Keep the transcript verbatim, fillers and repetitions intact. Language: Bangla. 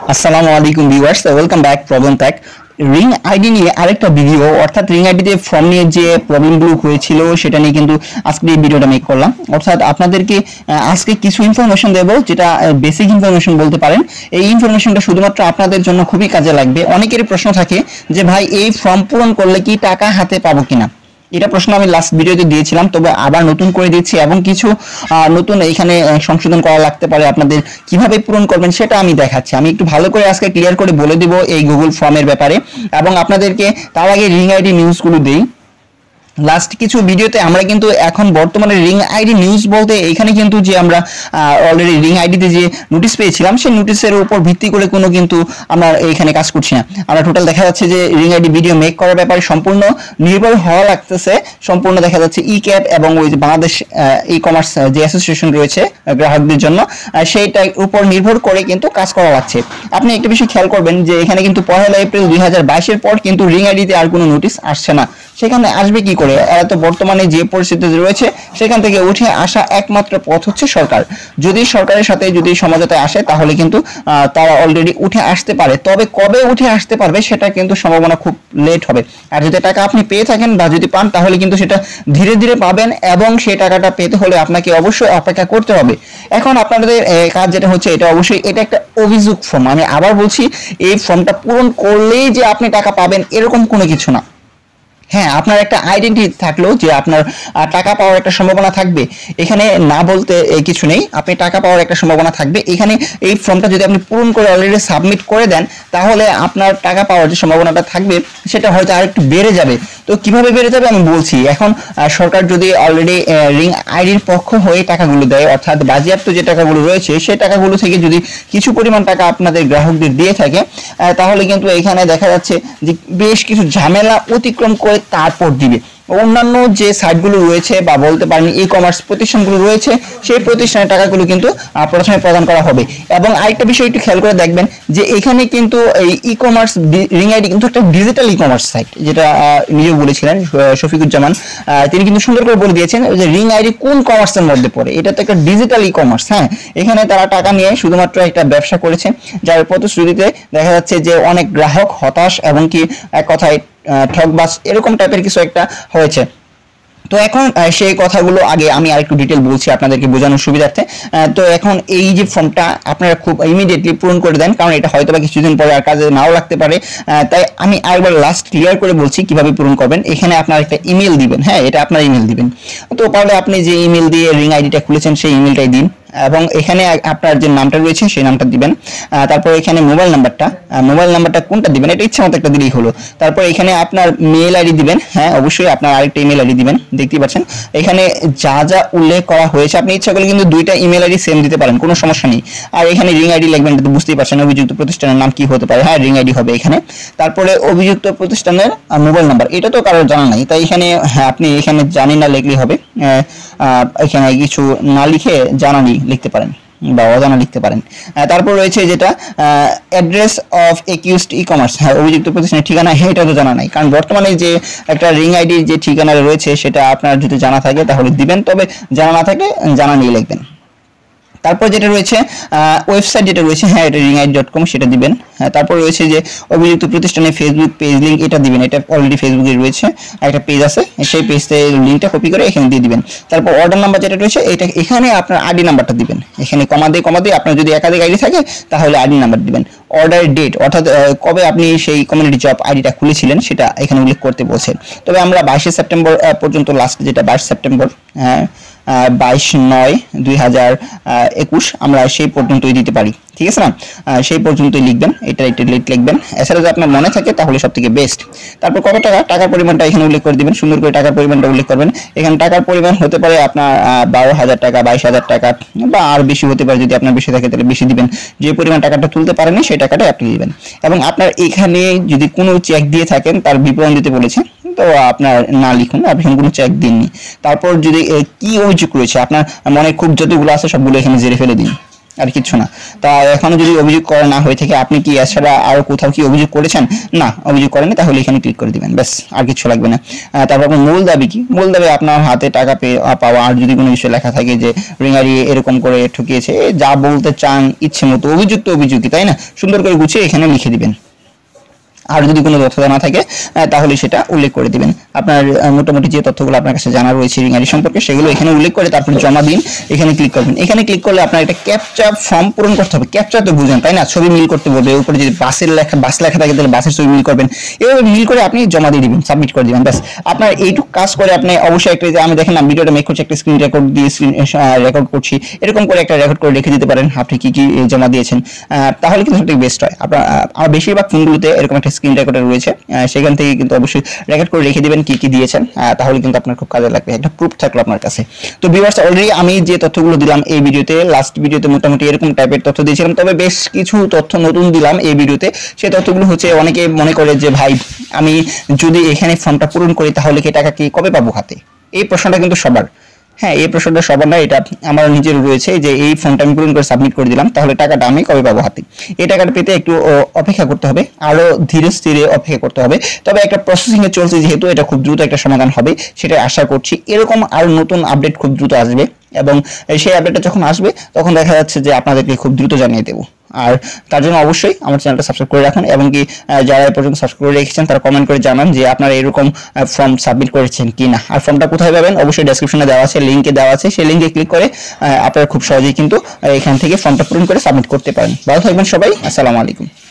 আসসালামু আলাইকুম ভিউয়ার্স, ওয়েলকাম ব্যাক প্রবলেম ট্যাক। রিং আইডি নিয়ে আরেকটা ভিডিও, অর্থাৎ রিং আইডিতে ফর্ম নিয়ে যে প্রবলেমগুলো হয়েছিল সেটা নিয়ে কিন্তু আজকে এই ভিডিওটা মেক করলাম। অর্থাৎ আপনাদেরকে আজকে কিছু ইনফরমেশন দেব, যেটা বেসিক ইনফরমেশন বলতে পারেন। এই ইনফরমেশনটা শুধুমাত্র আপনাদের জন্য খুবই কাজে লাগবে। অনেকেরই প্রশ্ন থাকে যে ভাই এই ফর্ম পূরণ করলে কি টাকা হাতে পাবো কিনা। এটা প্রশ্ন আমি লাস্ট ভিডিওতে দিয়েছিলাম, তবে আবার নতুন করে দিচ্ছি এবং কিছু নতুন এখানে সংশোধন করা লাগতে পারে। আপনাদের কিভাবে পূরণ করবেন সেটা আমি দেখাচ্ছি। আমি একটু ভালো করে আজকে ক্লিয়ার করে বলে দিব এই গুগল ফর্মের ব্যাপারে, এবং আপনাদেরকে তার আগে রিং আইডি নিউজগুলো দেই। লাস্ট কিছু ভিডিওতে আমরা কিন্তু এখন বর্তমানে রিং আইডি নিউজ বলতে এখানে কিন্তু যে আমরা অলরেডি রিং আইডিতে যে নোটিশ পেয়েছিলাম সেই নোটিশের উপর ভিত্তি করে কোনো কিন্তু আমরা এখানে কাজ করছি না। আমরা টোটাল দেখা যাচ্ছে যে রিং আইডি ভিডিও মেক করার ব্যাপারে সম্পূর্ণ নির্ভর হওয়া লাগতেছে। সম্পূর্ণ দেখা যাচ্ছে ই ক্যাব এবং ওই যে বাংলাদেশ ই কমার্স যে অ্যাসোসিয়েশন রয়েছে গ্রাহকদের জন্য, সেইটার উপর নির্ভর করে কিন্তু কাজ করা লাগছে। আপনি একটা বিষয় খেয়াল করবেন যে এখানে কিন্তু পহেলা এপ্রিল দুই হাজার বাইশের পর কিন্তু রিং আইডিতে আর কোনো নোটিশ আসছে না। সেখানে আসবে কি করে? এরা তো বর্তমানে যে পরিস্থিতি রয়েছে সেখান থেকে উঠে আসা একমাত্র পথ হচ্ছে সরকার। যদি সরকারের সাথে যদি সমঝোতায় আসে তাহলে কিন্তু তারা অলরেডি উঠে আসতে পারে, তবে কবে উঠে আসতে পারবে সেটা কিন্তু সম্ভাবনা খুব লেট হবে। আর যদি টাকা আপনি পেয়ে থাকেন বা যদি পান তাহলে কিন্তু সেটা ধীরে ধীরে পাবেন, এবং সেই টাকাটা পেতে হলে আপনাকে অবশ্যই অপেক্ষা করতে হবে। এখন আপনাদের কাজ যেটা হচ্ছে, এটা অবশ্যই এটা একটা অভিযোগ ফর্ম। আমি আবার বলছি, এই ফর্মটা পূরণ করলেই যে আপনি টাকা পাবেন এরকম কোনো কিছু না। হ্যাঁ, আপনার একটা আইডেন্টিটি থাকলেও যে আপনার টাকা পাওয়ার একটা সম্ভাবনা থাকবে, এখানে না বলতে কিছু নেই। আপনি টাকা পাওয়ার একটা সম্ভাবনা থাকবে। এখানে এই ফর্মটা যদি আপনি পূরণ করে অলরেডি সাবমিট করে দেন তাহলে আপনার টাকা পাওয়ার যে সম্ভাবনাটা থাকবে সেটা হয়তো আর একটু বেড়ে যাবে। তো কিভাবে বেড়ে যাবে আমি বলছি। এখন সরকার যদি অলরেডি রিং আইডির পক্ষ হয়ে টাকাগুলো দেয়, অর্থাৎ বাজেয়াপ্ত যে টাকাগুলো রয়েছে সেই টাকাগুলো থেকে যদি কিছু পরিমাণ টাকা আপনাদের গ্রাহকদের দিয়ে থাকে, তাহলে কিন্তু এখানে দেখা যাচ্ছে যে বেশ কিছু ঝামেলা অতিক্রম করে তারপর দিবে। অন্যান্য যে সাইটগুলো রয়েছে বা বলতে পারেন ই কমার্স প্রতিষ্ঠানগুলো রয়েছে সেই প্রতিষ্ঠানের টাকাগুলো কিন্তু প্রথমে প্রদান করা হবে। এবং আরেকটা বিষয় একটু খেয়াল করে দেখবেন যে এখানে কিন্তু এই ই কমার্স রিং আইডি কিন্তু একটা ডিজিটাল ই কমার্স সাইট, যেটা নিজে বলেছিলেন শফিকুজ্জামান। তিনি কিন্তু সুন্দর করে বলে দিয়েছেন যে রিং আইডি কোন কমার্সের মধ্যে পড়ে। এটা তো একটা ডিজিটাল ই কমার্স। হ্যাঁ, এখানে তারা টাকা নিয়ে শুধুমাত্র একটা ব্যবসা করেছে, যার প্রতিশ্রুতিতে দেখা যাচ্ছে যে অনেক গ্রাহক হতাশ এবং কি এক কথায় ঠকবাজ এরকম টাইপের কিছু একটা হয়েছে। তো এখন সেই কথাগুলো আগে আমি আরেকটু ডিটেল বলছি আপনাদেরকে বোঝানোর সুবিধার্থে। তো এখন এই যে ফর্মটা আপনারা খুব ইমিডিয়েটলি পূরণ করে দেন, কারণ এটা হয়তো বা কিছুদিন পরে আর কাজে নাও লাগতে পারে। তাই আমি আরেকবার লাস্ট ক্লিয়ার করে বলছি কিভাবে পূরণ করবেন। এখানে আপনার একটা ইমেল দিবেন। হ্যাঁ, এটা আপনার ইমেল দিবেন। তো তাহলে আপনি যে ইমেল দিয়ে রিং আইডিটা খুলেছেন সেই ইমেলটাই দিন, এবং এখানে আপনার যে নামটা রয়েছে সেই নামটা দিবেন। তারপর এখানে মোবাইল নাম্বারটা মোবাইল নাম্বারটা কোনটা দিবেন এটা ইচ্ছা মতো একটা দিলেই হলো। তারপর এখানে আপনার মেল আইডি দিবেন। হ্যাঁ, অবশ্যই আপনার আরেকটা ইমেল আইডি দিবেন। দেখতেই পাচ্ছেন এখানে যা যা উল্লেখ করা হয়েছে, আপনি ইচ্ছা করলে কিন্তু দুইটা ইমেল আইডি সেম দিতে পারেন, কোনো সমস্যা নেই। আর এখানে রিং আইডি লিখবেন, এটা তো বুঝতেই পারছেন অভিযুক্ত প্রতিষ্ঠানের নাম কি হতে পারে। হ্যাঁ, রিং আইডি হবে এখানে। তারপরে অভিযুক্ত প্রতিষ্ঠানের মোবাইল নাম্বার, এটা তো কারোর জানা নাই, তাই এখানে হ্যাঁ আপনি এখানে জানি না লিখলেই হবে। এখানে কিছু না লিখে জানানি লিখতে পারেন বা অজানা লিখতে পারেন। তারপর রয়েছে যেটা address of accused e commerce. হ্যাঁ, অভিযুক্ত প্রতিষ্ঠানের ঠিকানা, এটা তো জানা নাই, কারণ বর্তমানে যে একটা রিং আইডির যে ঠিকানা রয়েছে সেটা আপনার যদি জানা থাকে তাহলে দিবেন, তবে জানা না থাকলে জানা নিয়ে লিখবেন। তারপর যেটা রয়েছে ওয়েবসাইট যেটা রয়েছে, হ্যাঁ এটা রিং আইডি ডট কম, সেটা দিবেন। হ্যাঁ, তারপর রয়েছে যে অভিযুক্ত প্রতিষ্ঠানের ফেসবুক পেজ লিঙ্ক, এটা দিবেন। এটা অলরেডি ফেসবুকে রয়েছে, একটা পেজ আছে, সেই পেজতে লিঙ্কটা কপি করে এখানে দিয়ে দিবেন। তারপর অর্ডার নাম্বার যেটা রয়েছে এটা এখানে আপনার আইডি নাম্বারটা দিবেন। এখানে কমা দিয়ে কমা দিয়ে আপনার যদি একাধিক আইডি থাকে তাহলে আইডি নাম্বার দিবেন। অর্ডার ডেট, অর্থাৎ কবে আপনি সেই কমিউনিটি জব আইডিটা খুলেছিলেন সেটা এখানে উল্লেখ করতে বলছেন। তবে আমরা বাইশে সেপ্টেম্বর পর্যন্ত লাস্ট, যেটা বাইশ সেপ্টেম্বর হ্যাঁ বাইশ নয় দুই হাজার একুশ আমরা সেই পর্যন্তই দিতে পারি। ঠিক আছে না, সেই পর্যন্তই লিখবেন। এটা একটা লিট লিখবেন। এছাড়া যদি আপনার মনে থাকে তাহলে সব থেকে বেস্ট। তারপর কত টাকা, টাকার পরিমাণটা এখানে উল্লেখ করে দিবেন। সুন্দর করে টাকার পরিমাণটা উল্লেখ করবেন। এখানে টাকার পরিমাণ হতে পারে আপনার বারো হাজার টাকা, বাইশ হাজার টাকা, বা আর বেশি হতে পারে। যদি আপনার বেশি থাকে তাহলে বেশি দিবেন। যে পরিমাণ টাকাটা তুলতে পারেনি সেই টাকাটা আপনি দিবেন। এবং আপনার এখানে যদি কোনো চেক দিয়ে থাকেন তার বিবরণ দিতে বলেছে, তো আপনার না লিখুন, আপনি কোনো চেক দিননি। তারপর যদি কি অভিযোগ রয়েছে আপনার মনে খুব যতগুলো আছে সবগুলো এখানে জেরে ফেলে দিন। আর কিছু না। তা এখনো যদি অভিযোগ করা না হয়ে থাকে, আপনি কি এছাড়া আর কোথাও কি অভিযোগ করেছেন? না, অভিযোগ করেননি, তাহলে এখানে ক্লিক করে দিবেন, ব্যাস, আর কিছু লাগবে না। তারপর আপনার মূল দাবি কি? মূল দাবি আপনার হাতে টাকা পেয়ে পাওয়া, আর যদি কোনো বিষয় লেখা থাকে যে রিঙারি এরকম করে ঠকিয়েছে, যা বলতে চান ইচ্ছে মতো, অভিযোগ তো অভিযোগই, তাই না? সুন্দর করে গুছিয়ে এখানে লিখে দিবেন। আর যদি কোনো তথ্য জানা থাকে তাহলে সেটা উল্লেখ করে দিবেন। আপনার মোটামুটি যে তথ্যগুলো আপনার কাছে জানা রয়েছে রিঙারি সম্পর্কে সেগুলো এখানে উল্লেখ করে তারপর জমা দিন। এখানে ক্লিক করবেন। এখানে ক্লিক করলে আপনার একটা ক্যাপচা ফর্ম পূরণ করতে হবে। ক্যাপচা তো বুঝেন, তাই না? ছবি মিল করতে বলবে, উপরে যদি বাসের লেখা বাস লেখা থাকে তাহলে বাসের ছবি মিল করবেন, এভাবে মিল করে আপনি জমা দিয়ে দিবেন, সাবমিট করে দিবেন, ব্যাস। আপনার এইটুকু কাজ করে আপনি অবশ্যই একটা, যে আমি দেখেন না ভিডিওটা মেক করছি, একটা স্ক্রিন রেকর্ড দিয়ে স্ক্রিন রেকর্ড করছি, এরকম করে একটা রেকর্ড করে রেখে দিতে পারেন আপনি কি কি জমা দিয়েছেন, তাহলে কিন্তু সবথেকে বেস্ট হয়। আপনার আমার বেশিরভাগ ফোনগুলোতে এরকম একটা স্ক্রিন রেকর্ডার রয়েছে, সেখান থেকে কিন্তু অবশ্যই রেকর্ড করে রেখে দিবেন কি কি দিয়েছেন, তাহলে কিন্তু আপনার খুব কাজে লাগবে, একটা প্রুফ থাকলো আপনার কাছে। তো ভিউয়ার্স, অলরেডি আমি যে তথ্যগুলো দিলাম এই ভিডিওতে, লাস্ট ভিডিওতে মোটামুটি এরকম টাইপের তথ্য দিয়েছিলাম, তবে বেশ কিছু তথ্য নতুন দিলাম এই ভিডিওতে। সেই তথ্যগুলো হচ্ছে, অনেকে মনে করে যে ভাই আমি যদি এখানে ফর্মটা পূরণ করি তাহলে কি টাকা কি কবে পাবো হাতে? এই প্রশ্নটা কিন্তু সবার, হ্যাঁ, এই প্রশ্নটা সবার না, এটা আমার নিজের রয়েছে যে এই ফর্মটা আমি পূরণ করে সাবমিট করে দিলাম, তাহলে টাকাটা আমি কবে পাবো হাতে? এই টাকাটা পেতে একটু অপেক্ষা করতে হবে, আরো ধীরে স্থিরে অপেক্ষা করতে হবে। তবে একটা প্রসেসিং এ চলছে যেহেতু, এটা খুব দ্রুত একটা সমাধান হবে সেটা আশা করছি। এরকম আরো নতুন আপডেট খুব দ্রুত আসবে, এবং সেই আপডেটটা যখন আসবে তখন দেখা যাচ্ছে যে আপনাদেরকে খুব দ্রুত জানিয়ে দেবো। আর তার জন্য অবশ্যই আমার চ্যানেলটা সাবস্ক্রাইব করে রাখুন, এবং কি যারা এ পর্যন্ত সাবস্ক্রাইব করে রেখেছেন তারা কমেন্ট করে জানান যে আপনারা এরকম ফর্ম সাবমিট করেছেন কি না। আর ফর্মটা কোথায় পাবেন? অবশ্যই ডেসক্রিপশনে দেওয়া আছে, লিঙ্কে দেওয়া আছে, সেই লিঙ্কে ক্লিক করে আপনারা খুব সহজেই কিন্তু এখান থেকে ফর্মটা পূরণ করে সাবমিট করতে পারেন। ভালো থাকবেন সবাই, আসসালামু আলাইকুম।